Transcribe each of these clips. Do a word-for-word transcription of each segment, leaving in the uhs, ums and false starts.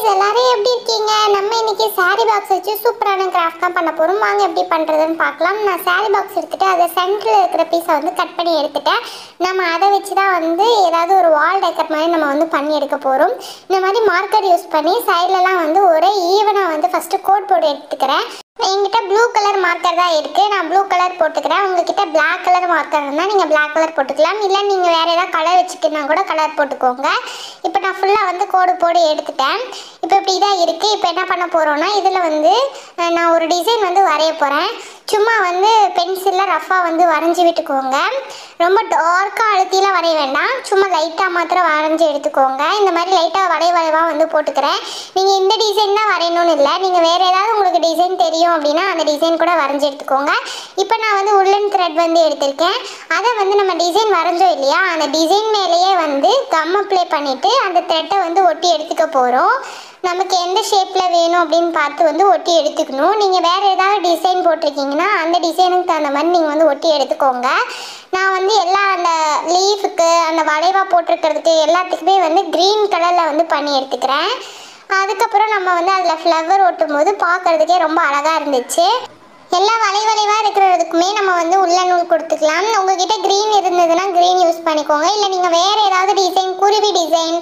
Guys எல்லாரும் எப்படி இருக்கீங்க? நம்ம இன்னைக்கு சாரி பாக்ஸ் வச்சு சூப்பரான கிராஃப்ட் தான் பண்ண போறோம். வாங்க எப்படி பண்றதுன்னு பார்க்கலாம். நான் சாரி பாக்ஸ் எடுத்துட்டு அத சென்டர்ல இருக்கிற பீஸை வந்து கட் பண்ணி எடுத்துட்டேன். நம்ம அதை வச்சு தான் வந்து ஏதாவது ஒரு வால் டெக்கர் மாதிரி நம்ம வந்து பண்ணி எடுக்க போறோம். இந்த மாதிரி மார்க்கர் யூஸ் பண்ணி சைடுலலாம் வந்து ஒரே ஈவனா வந்து ஃபர்ஸ்ட் கோட் போட்டு எடுத்துக்கிறேன். என்கிட்ட ப்ளூ கலர் மார்க்கர் தான் இருக்குது. நான் ப்ளூ கலர் போட்டுக்கிறேன். உங்ககிட்ட பிளாக் கலர் மார்க்கர் இருந்தால் நீங்கள் பிளாக் கலர் போட்டுக்கலாம். இல்லை நீங்கள் வேறு ஏதாவது கலர் வச்சுக்கினா கூட கலர் போட்டுக்கோங்க. இப்போ நான் ஃபுல்லாக வந்து கோடு போட்டு எடுத்துட்டேன். இப்போ இப்படி தான் இருக்குது. இப்போ என்ன பண்ண போகிறோன்னா இதில் வந்து நான் ஒரு டிசைன் வந்து வரைய போகிறேன். சும்மா வந்து பென்சிலில் ரஃபாக வந்து வரைஞ்சி விட்டுக்கோங்க. ரொம்ப டார்க்காக அழுத்திலாம் வரைய வேண்டாம். சும்மா லைட்டாக மாத்திரம் வரைஞ்சி எடுத்துக்கோங்க. இந்த மாதிரி லைட்டாக வளைய வளைவாக வந்து போட்டுக்கிறேன். நீங்கள் இந்த டிசைன் தான் வரையணும்னு இல்லை. நீங்கள் வேறு ஏதாவது உங்களுக்கு டிசைன் தெரியும் அப்படின்னா அந்த டிசைன் கூட வரைஞ்சி எடுத்துக்கோங்க. இப்போ நான் வந்து உள்ளன் த்ரெட் வந்து எடுத்திருக்கேன். அதை வந்து நம்ம டிசைன் வரைஞ்சோம் இல்லையா, அந்த டிசைன் மேலேயே வந்து கம் அப்ளை பண்ணிவிட்டு அந்த த்ரெட்டை வந்து ஒட்டி எடுத்துக்க போகிறோம். நமக்கு எந்த ஷேப்பில் வேணும் அப்படின்னு பார்த்து வந்து ஒட்டி எடுத்துக்கணும். நீங்கள் வேறு ஏதாவது டிசைன் போட்டிருக்கீங்கன்னா அந்த டிசைனுக்கு தகுந்த மாதிரி நீங்கள் வந்து ஒட்டி எடுத்துக்கோங்க. நான் வந்து எல்லா அந்த லீஃபுக்கு அந்த வளைவாக போட்டிருக்கிறதுக்கு எல்லாத்துக்குமே வந்து க்ரீன் கலரில் வந்து பண்ணி எடுத்துக்கிறேன். அதுக்கப்புறம் நம்ம வந்து அதில் ஃப்ளவர் ஒட்டும் போது பார்க்குறதுக்கே ரொம்ப அழகாக இருந்துச்சு. எல்லா வளை வளைவாக இருக்கிறதுக்குமே நம்ம வந்து உள்ள நூல் கொடுத்துக்கலாம். உங்ககிட்ட க்ரீன் இருந்ததுன்னா க்ரீன் யூஸ் பண்ணிக்கோங்க. இல்லை நீங்கள் வேறு ஏதாவது டிசைன், குருவி டிசைன்,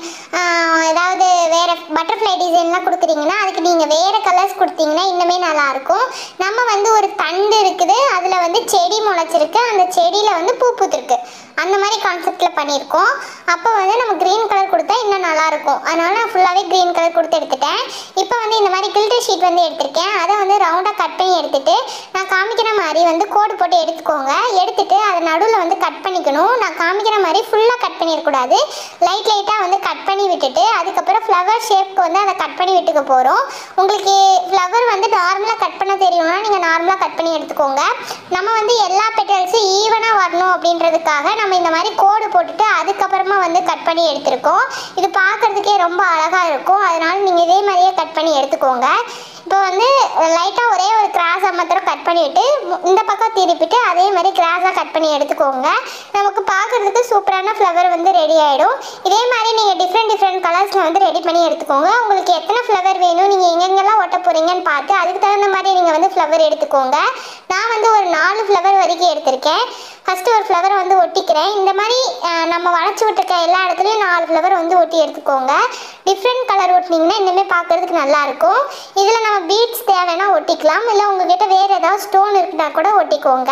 ஏதாவது வேறு பட்டர்ஃப்ளை டிசைன்லாம் கொடுக்குறீங்கன்னா அதுக்கு நீங்கள் வேறு கலர்ஸ் கொடுத்தீங்கன்னா இன்னுமே நல்லாயிருக்கும். நம்ம வந்து ஒரு தண்டு இருக்குது, அதில் வந்து செடி முளைச்சிருக்கு, அந்த செடியில் வந்து பூ பூத்துருக்கு, அந்த மாதிரி கான்செப்டில் பண்ணியிருக்கோம். அப்போ வந்து நம்ம க்ரீன் கலர் கொடுத்தா இன்னும் நல்லாயிருக்கும். அதனால் நான் ஃபுல்லாகவே க்ரீன் கலர் கொடுத்து எடுத்துட்டேன். இப்போ வந்து இந்த மாதிரி கில்டர் ஷீட் வந்து எடுத்திருக்கேன். அதை வந்து ரவுண்டாக கட் பண்ணி எடுத்துகிட்டு நான் காமிக்கிற மாதிரி வந்து கோடு போட்டு எடுத்துக்கோங்க. எடுத்துகிட்டு அதை நடுவில் வந்து கட் பண்ணிக்கணும். நான் காமிக்கிற மாதிரி ஃபுல்லாக கட் பண்ணிடக்கூடாது. லைட் லைட்டாக வந்து கட் பண்ணி விட்டுட்டு அதுக்கப்புறம் ஃப்ளவர் ஷேப்க்கு வந்து அதை கட் பண்ணி விட்டுக்க போகிறோம். உங்களுக்கு ஃப்ளவர் வந்து நார்மலாக கட் பண்ண தெரியும்னா நீங்கள் நார்மலாக கட் பண்ணி எடுத்துக்கோங்க. நம்ம வந்து எல்லா பெட்டல்ஸும் ஈவனாக வரணும் அப்படின்றதுக்காக நம்ம இந்த மாதிரி கோடு போட்டுட்டு அதுக்கப்புறமா வந்து கட் பண்ணி எடுத்துருக்கோம். இது பார்க்குறதுக்கே ரொம்ப அழகாக இருக்கும். அதனால் நீங்கள் இதே மாதிரியே கட் பண்ணி எடுத்துக்கோங்க. இப்போ வந்து லைட்டாக ஒரே ஒரு கிராஸாக மாத்திரம் கட் பண்ணிவிட்டு இந்த பக்கம் திருப்பிட்டு அதே மாதிரி கிராஸாக கட் பண்ணி எடுத்துக்கோங்க. நமக்கு பார்க்குறதுக்கு சூப்பரான ஃப்ளவர் வந்து ரெடி ஆகிடும். இதே மாதிரி நீங்கள் டிஃப்ரெண்ட் டிஃப்ரெண்ட் கலர்ஸில் வந்து ரெடி பண்ணி எடுத்துக்கோங்க. உங்களுக்கு எத்தனை ஃப்ளவர் வேணும், நீங்கள் எங்கெங்கெல்லாம் ஒட்ட போகிறீங்கன்னு பார்த்து அதுக்கு தகுந்த மாதிரி நீங்கள் வந்து ஃப்ளவர் எடுத்துக்கோங்க. நான் வந்து ஒரு நாலு ஃப்ளவர் வரைக்கும் எடுத்திருக்கேன். ஃபஸ்ட்டு ஒரு ஃப்ளவரை வந்து ஒட்டிக்கிறேன். இந்த மாதிரி நம்ம வளைச்சி விட்டுருக்க எல்லா இடத்துலையும் நாலு ஃப்ளவர் வந்து ஒட்டி எடுத்துக்கோங்க. டிஃப்ரெண்ட் கலர் ஒட்டினீங்கன்னா இன்னுமே பார்க்குறதுக்கு நல்லாயிருக்கும். இதில் நம்ம பீட்ஸ் தேவைன்னா ஒட்டிக்கலாம். இல்லை உங்கள்கிட்ட வேறு ஏதாவது ஸ்டோன் இருக்குன்னா கூட ஒட்டிக்கோங்க.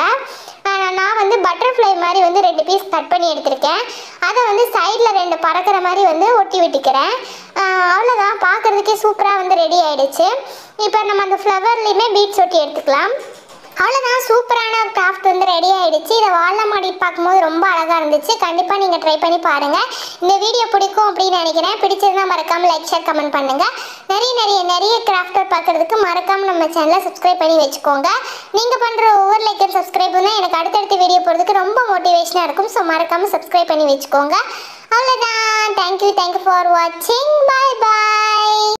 நான் வந்து பட்டர்ஃப்ளை மாதிரி வந்து ரெண்டு பீஸ் கட் பண்ணி எடுத்திருக்கேன். அதை வந்து சைடில் ரெண்டு பறக்கிற மாதிரி வந்து ஒட்டி விட்டுக்கிறேன். அவ்வளோதான், பார்க்குறதுக்கே சூப்பராக வந்து ரெடி ஆகிடுச்சு. இப்போ நம்ம அந்த ஃப்ளவர்லேயுமே பீட்ஸ் ஒட்டி எடுத்துக்கலாம். அவ்வளோதான், சூப்பரான கிராஃப்ட் வந்து ரெடி ஆகிடுச்சு. இதை வாழை மாடி பார்க்கும்போது ரொம்ப அழகாக இருந்துச்சு. கண்டிப்பாக நீங்கள் ட்ரை பண்ணி பாருங்கள். இந்த வீடியோ பிடிக்கும் அப்படின்னு நினைக்கிறேன். பிடிச்சதுன்னா மறக்காமல் லைக், ஷேர், கமெண்ட் பண்ணுங்கள். நிறைய நிறைய நிறைய கிராஃப்டை பார்க்குறதுக்கு மறக்காமல் நம்ம சேனலை சப்ஸ்கிரைப் பண்ணி வச்சுக்கோங்க. நீங்கள் பண்ணுற ஒவ்வொரு லைக் அண்ட் சப்ஸ்கிரைப் தான் எனக்கு அடுத்தடுத்த வீடியோ போகிறதுக்கு ரொம்ப மோட்டிவேஷனாக இருக்கும். ஸோ மறக்காமல் சப்ஸ்கிரைப் பண்ணி வச்சுக்கோங்க. அவ்வளோதான், தேங்க்யூ தேங்க்யூ ஃபார் வாட்சிங். பாய் பாய்.